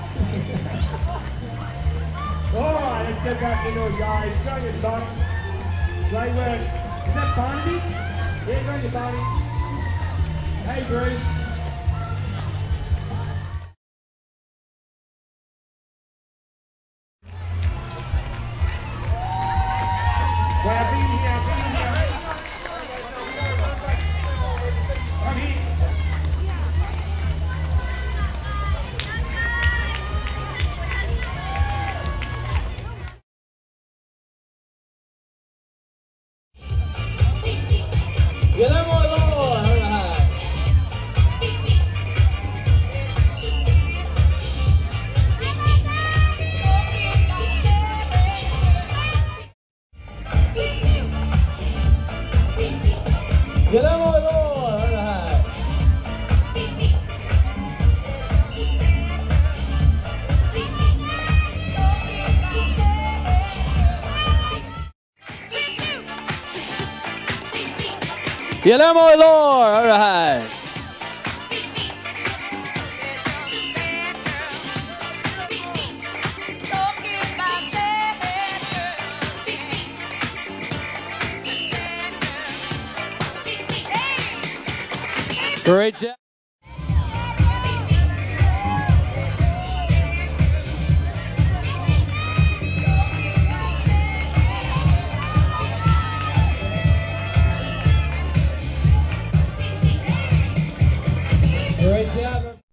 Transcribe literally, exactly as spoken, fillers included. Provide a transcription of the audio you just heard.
Alright, let's get back to those guys. Go your son. Great work. Is that Barnaby? Yeah, go your Barnaby. Hey, Bruce. Well, I've been here, I've been here. I'm here. Guillermo Lobo, alright. Guillermo Lobo, alright. Guillermo Lord, all right. Great job. Great job.